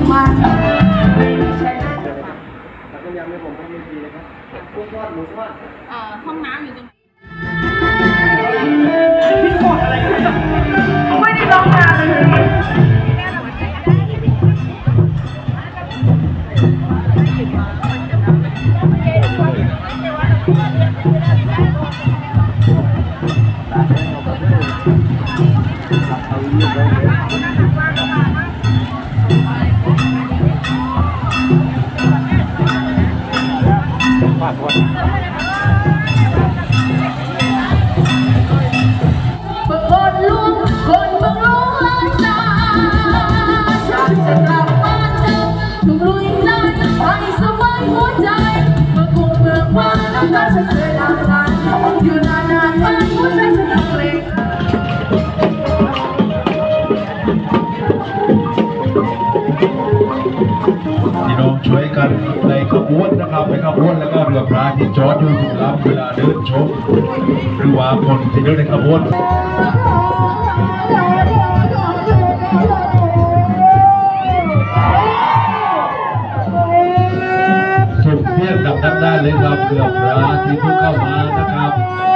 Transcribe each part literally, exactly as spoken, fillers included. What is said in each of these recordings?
มันไม่ใช่แล้วก็ยังไม่ผมทำไม่ดีเลยครับพวกทอดหมูทอดเอ่อห้องน้ำอยู่ตรงพี่ทอดอะไรกันไม่ได้ร้องนานเลยช่วยกันในขบวนนะครับในขบวนแล้วก็เรือพระที่จอดอยู่ทุกลำเวลาเดินชมหรือว่าคนที่เดินในขบวนส่งเสียงดังๆได้เลยครับเรือพระที่เพิ่งเข้ามานะครับ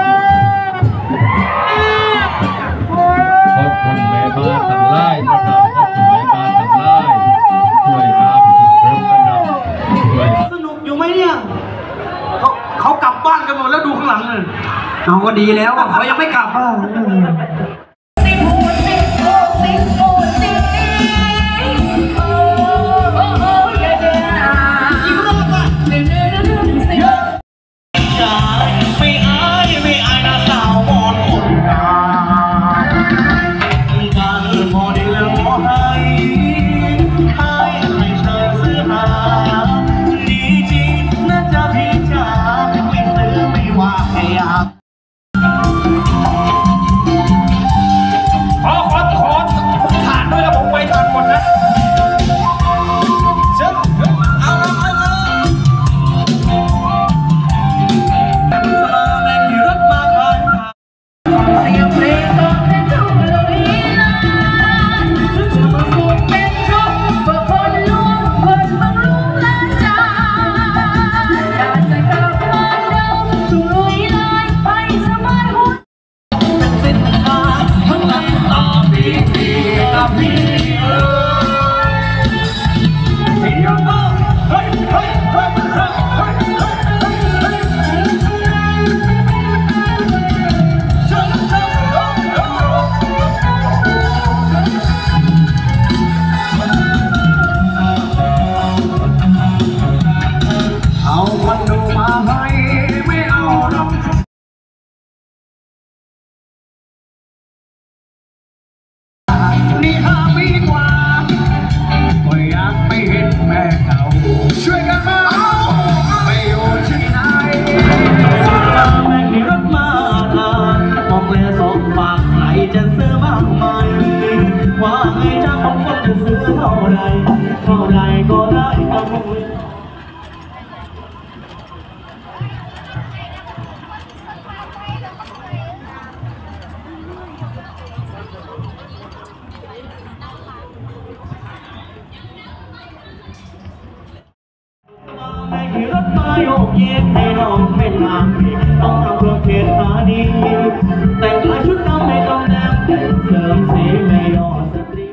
ขอบคุณแม่บ้านทั้งหลายนะครับขอบคุณแม่บ้านทั้งหลายช่วยครับสนุกอยู่ไหมเนี่ยเขาเขากลับบ้านกันหมดแล้วดูข้างหลังเลยเอาก็ดีแล้วเขายังไม่กลับบ้านว่าไงจะของคนจะซื้อเท่าไรเท่าไรก็ได้ก็คงไม่ขี่รถมาโยกเย็นให้น้องเป็นนางต้องทำเครื่องเทศหาดีแต่งกายชุดดำไม่ต้องแนมเสริมสีไม่ยอดสตรี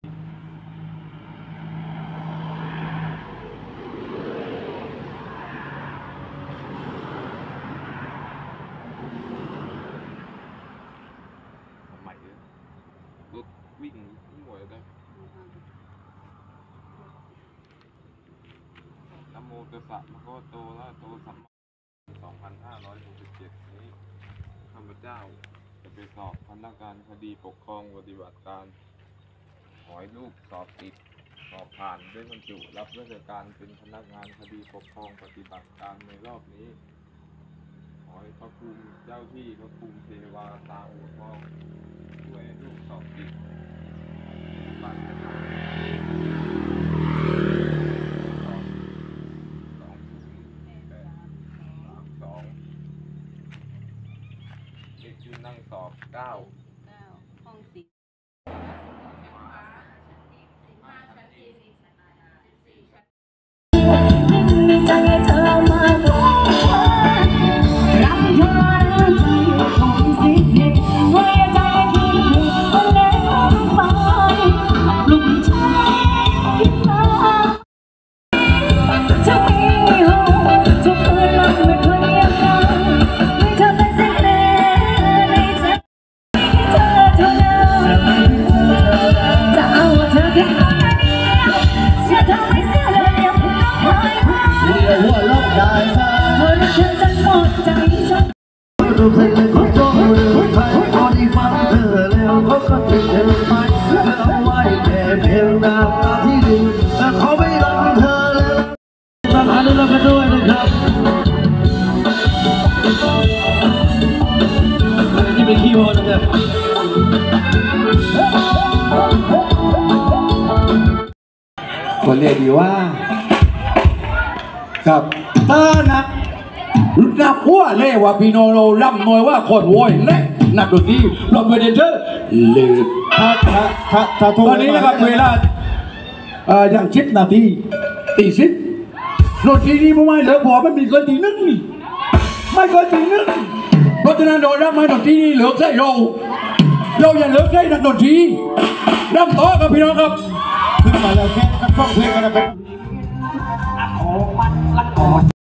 ใหม่เลยรถวิ่งหมดเลยนะโมตัสสะภะคะวะโตอะระหะโตสัมมาสองพันห้าร้อยหกสิบเจ็ดนี้ข้าพเจ้าจะไปสอบพนักงานคดีปกครองปฏิบัติการขอให้ลูกสอบติดสอบผ่านด้วยบรรจุรับราชการเป็นพนักงานคดีปกครองปฏิบัติการในรอบนี้ขอให้พระภูมิเจ้าที่พระภูมิเทวาตาโอทองช่วยให้ลูกสอบติดปฏิบัติการนั่งสอบเก้าห้องสี่คนเรียกดีว่าครับถ้านักนับหัวเล่ว่าพี่โนโรร่ำนวยว่าคนโวยและนักดนตรีลงไปเดนเจอร์หรือถ้าถ้าถ้าถ้าตอนนี้นะครับเวลาเอ่ออย่างชิปนาทีตีสิบดนตรีนี้ไม่เหลือพอไม่มีเกินตีนึงนี่ไม่เกินตีนึงเพราะฉะนั้นโดยรับไม้ดนตรีนี้เหลือแค่เราเราอย่าเหลือแค่นักดนตรีร่ำต่อครับพี่น้องครับขึ้นมาแล้วแค่ก็ต้องเพลงกันนะเป็น